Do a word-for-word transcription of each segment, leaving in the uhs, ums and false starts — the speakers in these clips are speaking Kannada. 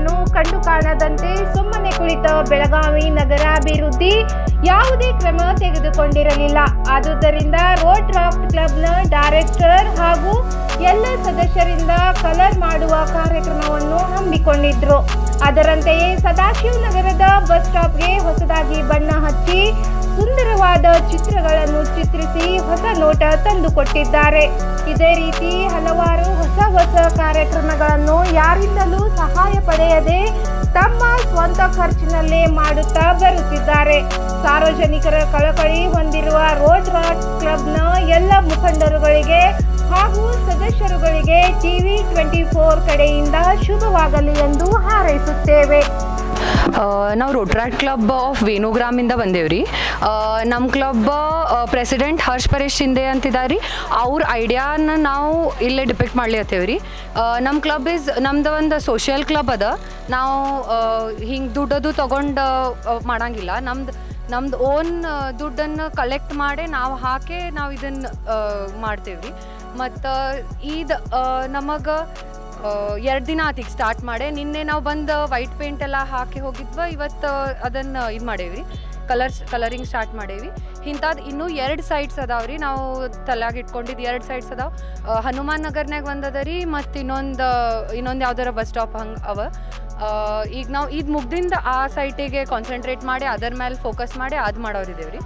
ಕಾರ್ಯಕ್ರಮವನ್ನು ಕಂಡು ಕಾಣದಂತೆ ಸುಮ್ಮನೆ ಕುಳಿತ ಬೆಳಗಾವಿ ನಗರಾಭಿವೃದ್ಧಿ ಯಾವುದೇ ಕ್ರಮ ತೆಗೆದುಕೊಂಡಿರಲಿಲ್ಲ. ಆದುದರಿಂದ ರೋಡ್ ರಾಫ್ಟ್ ಕ್ಲಬ್ನ ಡೈರೆಕ್ಟರ್ ಹಾಗೂ ಎಲ್ಲ ಸದಸ್ಯರಿಂದ ಕಲರ್ ಮಾಡುವ ಕಾರ್ಯಕ್ರಮವನ್ನು ಹಮ್ಮಿಕೊಂಡಿದ್ರು. ಅದರಂತೆಯೇ ಸದಾಶಿವ ನಗರದ ಬಸ್ ಸ್ಟಾಪ್ಗೆ ಹೊಸದಾಗಿ ಬಣ್ಣ ಹಚ್ಚಿ ಸುಂದರವಾದ ಚಿತ್ರಗಳನ್ನು ಚಿತ್ರಿಸಿ ಹೊಸ ನೋಟ ತಂದುಕೊಟ್ಟಿದ್ದಾರೆ. ಇದೇ ರೀತಿ ಹಲವಾರು ಹೊಸ ಹೊಸ ಕಾರ್ಯಕ್ರಮಗಳನ್ನು ಯಾರಿಂದಲೂ ಸಹಾಯ ಪಡೆಯದೆ ತಮ್ಮ ಸ್ವಂತ ಖರ್ಚಿನಲ್ಲೇ ಮಾಡುತ್ತಾ ಬರುತ್ತಿದ್ದಾರೆ. ಸಾರ್ವಜನಿಕರ ಕಳಕಳಿ ಹೊಂದಿರುವ ರೋಡ್ ರಾಫ್ಟ್ ಕ್ಲಬ್ನ ಎಲ್ಲ ಮುಖಂಡರುಗಳಿಗೆ ಹಾಗೂ ಸದಸ್ಯರುಗಳಿಗೆ ಟಿವಿ ಟ್ವೆಂಟಿ ಫೋರ್ ಕಡೆಯಿಂದ ಶುಭವಾಗಲಿ ಎಂದು ಹಾರೈಸುತ್ತೇವೆ. ನಾವು ರೋಟ್ರಾಕ್ಟ್ ಕ್ಲಬ್ ಆಫ್ ವೇಣುಗ್ರಾಮಿಂದ ಬಂದೇವ್ರಿ. ನಮ್ಮ ಕ್ಲಬ್ ಪ್ರೆಸಿಡೆಂಟ್ ಹರ್ಷ್ ಪರೇಶ್ ಶಿಂದೆ ಅಂತಿದ್ದಾರೆ. ಅವ್ರ ಐಡಿಯಾನ ನಾವು ಇಲ್ಲೇ ಡಿಪೆಕ್ಟ್ ಮಾಡ್ಲಿತ್ತೇವ್ರಿ. ನಮ್ಮ ಕ್ಲಬ್ ಇಸ್ ನಮ್ದು ಒಂದು ಸೋಷಿಯಲ್ ಕ್ಲಬ್ ಅದ. ನಾವು ಹಿಂಗೆ ದುಡ್ಡದು ತೊಗೊಂಡು ಮಾಡೋಂಗಿಲ್ಲ. ನಮ್ದು ನಮ್ದು ಓನ್ ದುಡ್ಡನ್ನು ಕಲೆಕ್ಟ್ ಮಾಡಿ ನಾವು ಹಾಕಿ ನಾವು ಇದನ್ನು ಮಾಡ್ತೇವ್ರಿ. ಮತ್ತು ಇದು ನಮಗೆ ಎರಡು ದಿನ ಆತಿಗೆ ಸ್ಟಾರ್ಟ್ ಮಾಡಿ. ನಿನ್ನೆ ನಾವು ಬಂದು ವೈಟ್ ಪೇಂಟ್ ಎಲ್ಲ ಹಾಕಿ ಹೋಗಿದ್ವ. ಇವತ್ತು ಅದನ್ನು ಇದು ಮಾಡೇವಿ, ಕಲರ್ಸ್ ಕಲರಿಂಗ್ ಸ್ಟಾರ್ಟ್ ಮಾಡೇವಿ. ಇಂಥದ್ದು ಇನ್ನೂ ಎರಡು ಸೈಟ್ಸ್ ಅದಾವೆ ರೀ. ನಾವು ತಲೆಯಾಗಿ ಇಟ್ಕೊಂಡಿದ್ದು ಎರಡು ಸೈಟ್ಸ್ ಅದಾವೆ. ಹನುಮಾನ್ ನಗರ್ನಾಗ ಒಂದು ಅದ ರೀ, ಮತ್ತು ಇನ್ನೊಂದು ಇನ್ನೊಂದು ಯಾವ್ದಾರ ಬಸ್ ಸ್ಟಾಪ್ ಹಂಗೆ ಅವ. ಈಗ ನಾವು ಇದು ಮುಗ್ದಿಂದ ಆ ಸೈಟಿಗೆ ಕಾನ್ಸಂಟ್ರೇಟ್ ಮಾಡಿ ಅದರ ಮೇಲೆ ಫೋಕಸ್ ಮಾಡಿ ಅದು ಮಾಡೋರಿದ್ದೇವೆ ರೀ.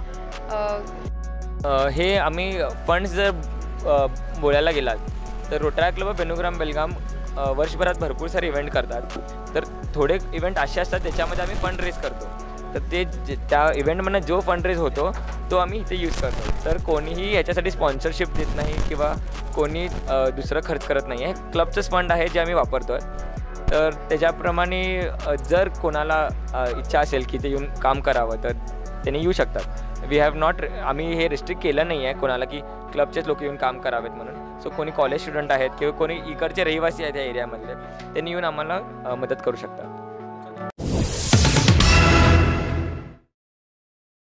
हे आम्ही फंड्स जर बोलायला गेलात तर Rotary club of Venugram Belgaum वर्षभरात भरपूर सारे इव्हेंट करतात. तर थोडे इव्हेंट असे असतात त्याच्यामध्ये आम्ही फंड रेज करतो. तर ते त्या इव्हेंटमधनं जो फंड रेज होतो तो आम्ही इथे यूज करतो. तर कोणीही याच्यासाठी स्पॉन्सरशिप देत नाही किंवा कोणी दुसरं खर्च करत नाही आहे. क्लबचंच फंड आहे जे आम्ही वापरतो आहे. तर त्याच्याप्रमाणे जर कोणाला इच्छा असेल की ते येऊन काम करावं तर त्यांनी येऊ शकतात. वी हॅव नॉट आम्ही हे रिस्ट्रिक्ट केलं नाही आहे कोणाला की क्लबचेच लोक येऊन काम करावेत म्हणून. सो कोणी कॉलेज स्टुडंट आहेत किंवा कोणी इकडचे रहिवासी आहेत या एरियामधले त्यांनी येऊन आम्हाला मदत करू शकतात.